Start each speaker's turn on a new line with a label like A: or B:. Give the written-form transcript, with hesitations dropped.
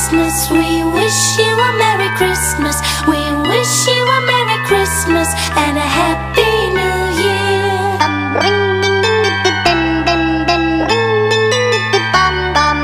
A: Christmas. We wish you a Merry Christmas. We wish you a Merry Christmas and a Happy